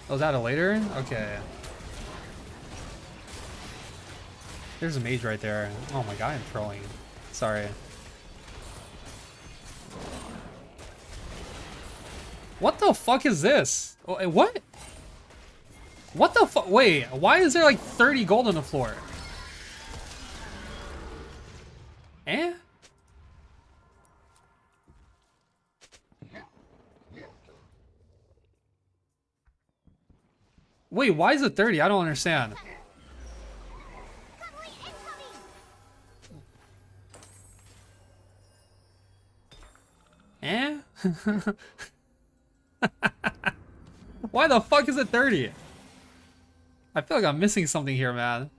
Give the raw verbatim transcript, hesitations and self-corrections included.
Oh, is that a later? Okay. There's a mage right there. Oh my god, I'm trolling. Sorry. What the fuck is this? Oh, what? What the fuck? Wait, why is there like thirty gold on the floor? Eh? Wait, why is it thirty? I don't understand. Eh? Why the fuck is it thirty? I feel like I'm missing something here, man.